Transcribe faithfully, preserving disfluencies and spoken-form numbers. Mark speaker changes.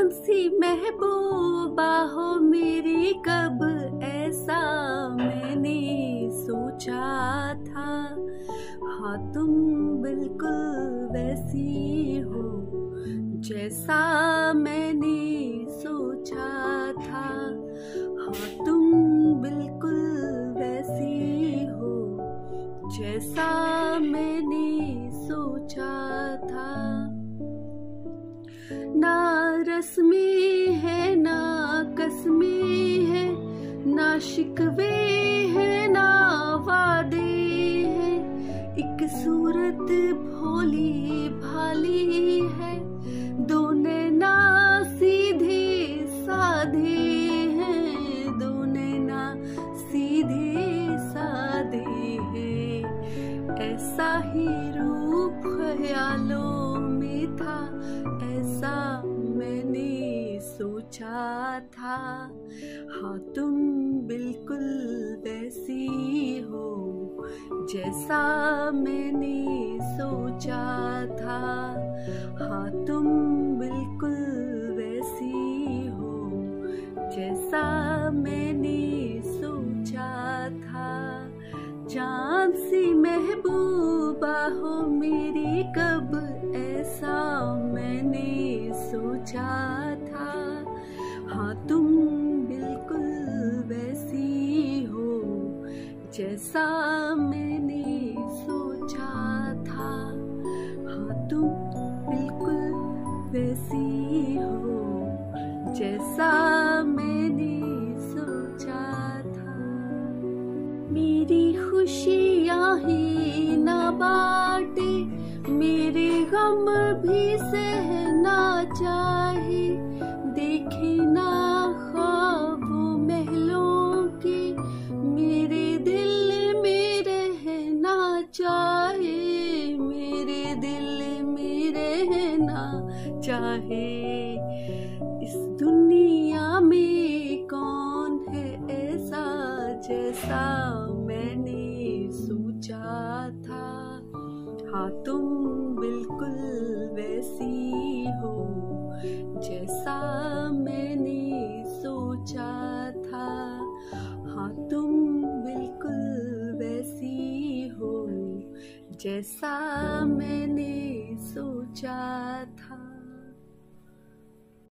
Speaker 1: सी महबूबा हो मेरी, कब ऐसा मैंने सोचा था। हाँ तुम बिल्कुल वैसी हो जैसा मैंने सोचा था। हाँ तुम बिल्कुल वैसी हो जैसा मैंने सोचा था। ना रस्मी है ना कसमी है, ना शिकवे है ना वादे है। एक सूरत भोली भाली है, दो नैना सीधे साधे हैं, दो नैना सीधे साधे हैं। ऐसा ही रूप ख्यालों में था, ऐसा मैंने सोचा था। हाँ तुम बिल्कुल वैसी हो जैसा मैंने सोचा था। हाँ तुम बिल्कुल वैसी हो जैसा मैंने सोचा था। चाँद सी महबूबा हो मेरी, कब ऐसा मैंने सोचा था। हाँ तुम बिल्कुल वैसी हो जैसा मैंने सोचा था। हाँ तुम बिल्कुल वैसी हो जैसा मैंने सोचा था। मेरी खुशियाँ ही ना बाटे, मेरे गम भी सहना चाहे। देखे ना ख्वाबों महलों के, मेरे दिल में रहना चाहे, मेरे दिल में रहना चाहे। इस दुनिया में कौन है ऐसा जैसा मैंने सोचा था। हाँ तुम बिल्कुल वैसी हो जैसा मैंने सोचा था। हाँ तुम बिल्कुल वैसी हो जैसा मैंने सोचा था।